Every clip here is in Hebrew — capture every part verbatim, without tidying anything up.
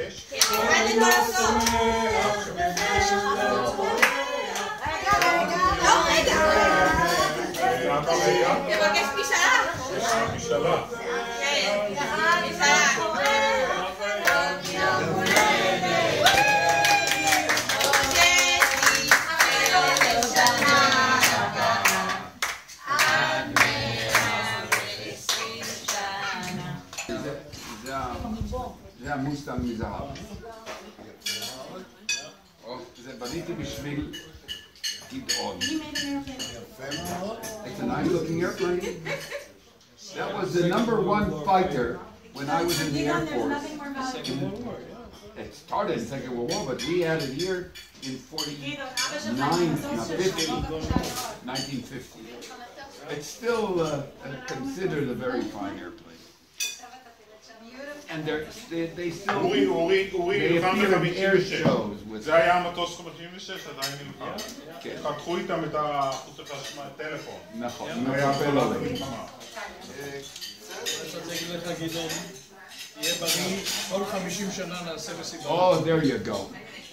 האש? תבקש משאלה. משאלה. כן, משאלה. זה המוסטנג מזהב. זה בניתי בשביל גדעון. It's a nice looking airplane. That was the number one fighter when I was in the Air Force. It started in the Second World War, but we had it here in forty-nine, not fifty, nineteen fifty. It's still uh, considered a very fine airplane. And they're, they, they still אורי, אורי, אורי, they נלחם appear in air ב-חמישים ושש. shows with זה היה המטוס חמישים ושש, עדיין נלחם. כן. חתכו איתם את החוץ החשמל, טלפון. נכון, היה מקפל הפעלה עליהם. במלחמה. אז אני אגיד לך גדעון, יהיה בריא, כל חמישים שנה נעשה מסיבה. Oh, there you go.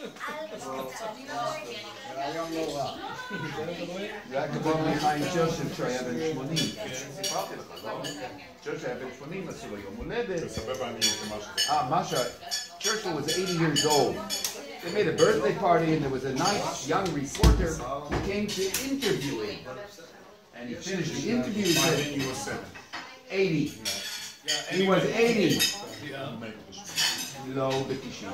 זה היה כמו מחיים צ'רצ'יל שהיה בן שמונים. סיפרתי לך, לא? צ'רצ'יל היה בן שמונים, עשו לו יום הולדת. תספר באנגלית משהו. Ah, Masha, Churchill was eighty years old. They made a birthday party and there was a nice young reporter who came to interview him. And he finished the interview, he said, You were seven. eighty. He was eighty. לא, Low Betishin.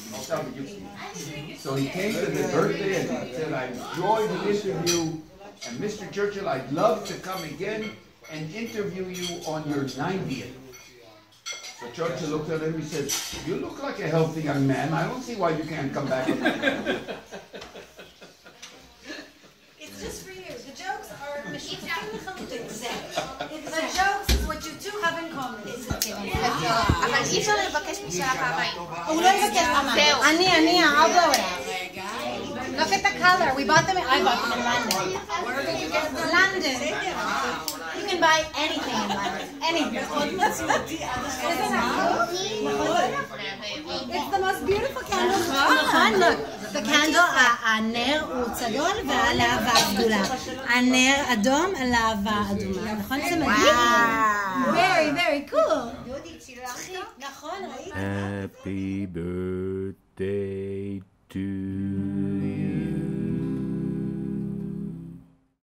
So he came to the birthday and he said, I enjoyed the interview. And Mister Churchill, I'd love to come again and interview you on your ninetieth. So Churchill looked at him and he said, you look like a healthy young man. I don't see why you can't come back on that. It's just for you. The jokes are the jokes is what you two have in common. אבל אי אפשר לבקש משאלה פעמיים. הוא לא יבקש פעמיים. אני, אני, האבא אוהב. Look at the color. We bought them. In, I bought them in London. London. You can buy anything in London. Anything. Isn't it? It's the most beautiful candle. נכון, look. The candle, הנר הוא צדול והלהבה גדולה. הנר אדום, הלהבה אדומה. נכון? זה מדהים. Very, very cool. נכון, ראית? Happy birthday to